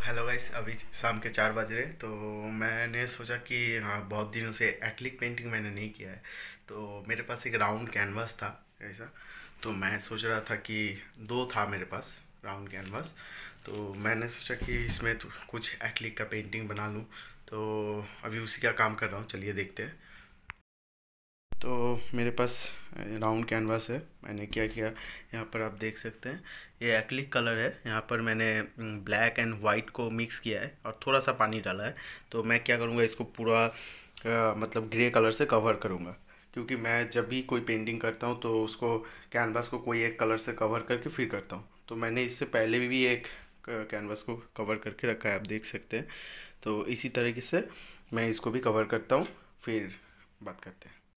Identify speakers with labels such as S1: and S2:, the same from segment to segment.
S1: Hello guys, अभी शाम के 4 बज रहे। तो मैंने सोचा कि हाँ, बहुत दिनों से एक्रिलिक पेंटिंग मैंने नहीं किया है। तो मेरे पास एक राउंड कैनवास था ऐसा। तो मैं सोच रहा था कि दो था मेरे पास राउंड कैनवास। तो मैंने सोचा कि इसमें तो कुछ एक्रिलिक का पेंटिंग बना लूँ। तो अभी उसी का काम कर रहा हूँ, चलिए देखते हैं। तो मेरे पास राउंड कैनवास है। मैंने क्या किया, यहाँ पर आप देख सकते हैं, ये एक्रिलिक कलर है। यहाँ पर मैंने ब्लैक एंड वाइट को मिक्स किया है और थोड़ा सा पानी डाला है। तो मैं क्या करूँगा, इसको पूरा मतलब ग्रे कलर से कवर करूँगा। क्योंकि मैं जब भी कोई पेंटिंग करता हूँ तो उसको कैनवास को कोई एक कलर से कवर करके फिर करता हूँ। तो मैंने इससे पहले भी एक कैनवास को कवर करके रखा है, आप देख सकते हैं। तो इसी तरीके से मैं इसको भी कवर करता हूँ, फिर बात करते हैं।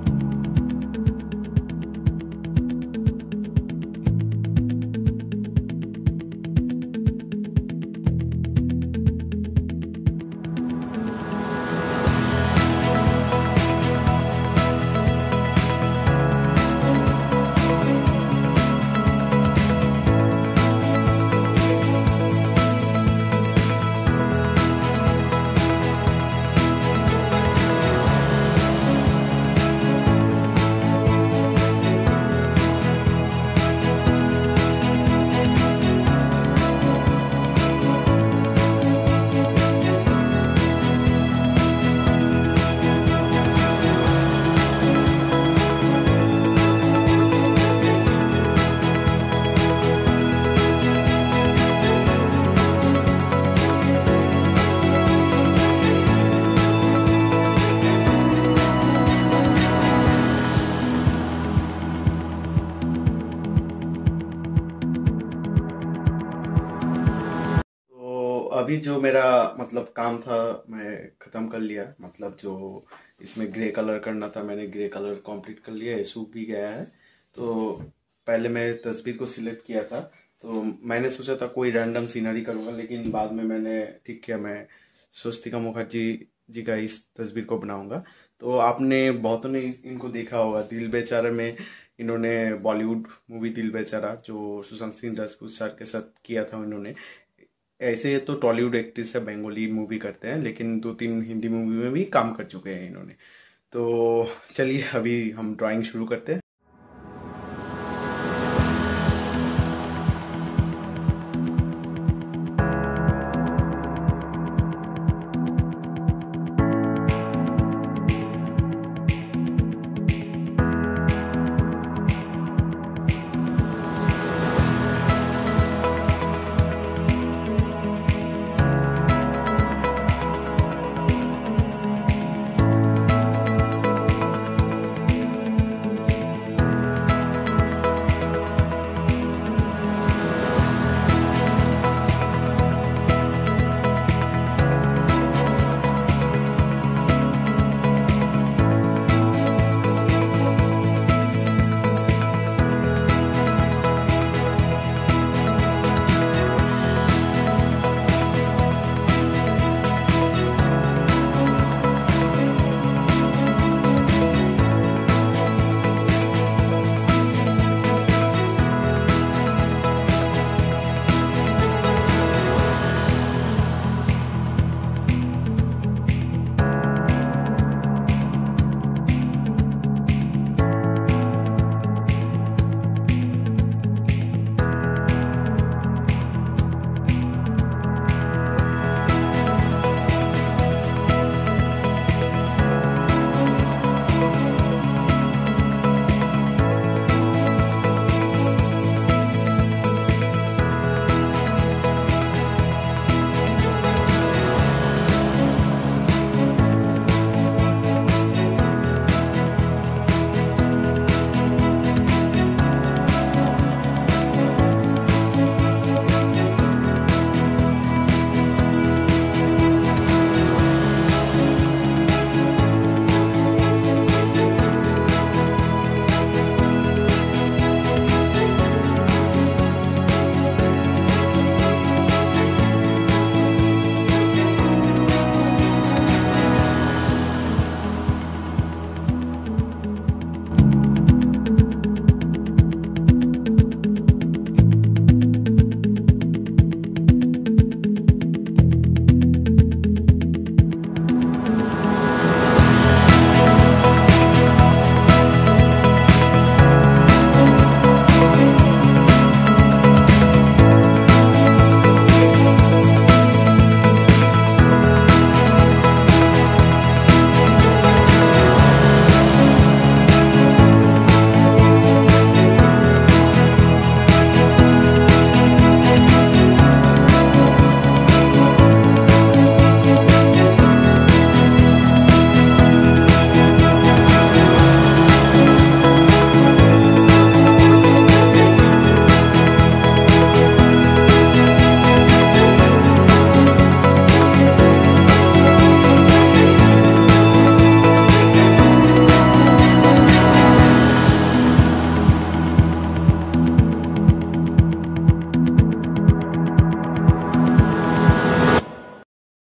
S1: तो अभी जो मेरा मतलब काम था मैं ख़त्म कर लिया। मतलब जो इसमें ग्रे कलर करना था, मैंने ग्रे कलर कंप्लीट कर लिया है, सूख भी गया है। तो पहले मैं तस्वीर को सिलेक्ट किया था। तो मैंने सोचा था कोई रैंडम सीनरी करूँगा, लेकिन बाद में मैंने ठीक किया, मैं स्वस्तिका मुखर्जी जी का इस तस्वीर को बनाऊंगा। तो आपने बहुतों ने इनको देखा होगा, दिल बेचारा में इन्होंने बॉलीवुड मूवी दिल बेचारा जो सुशांत सिंह राजपूत सर के साथ किया था इन्होंने। ऐसे तो टॉलीवुड एक्ट्रेस है, बंगाली मूवी करते हैं, लेकिन 2-3 हिंदी मूवी में भी काम कर चुके हैं इन्होंने। तो चलिए अभी हम ड्राइंग शुरू करते हैं।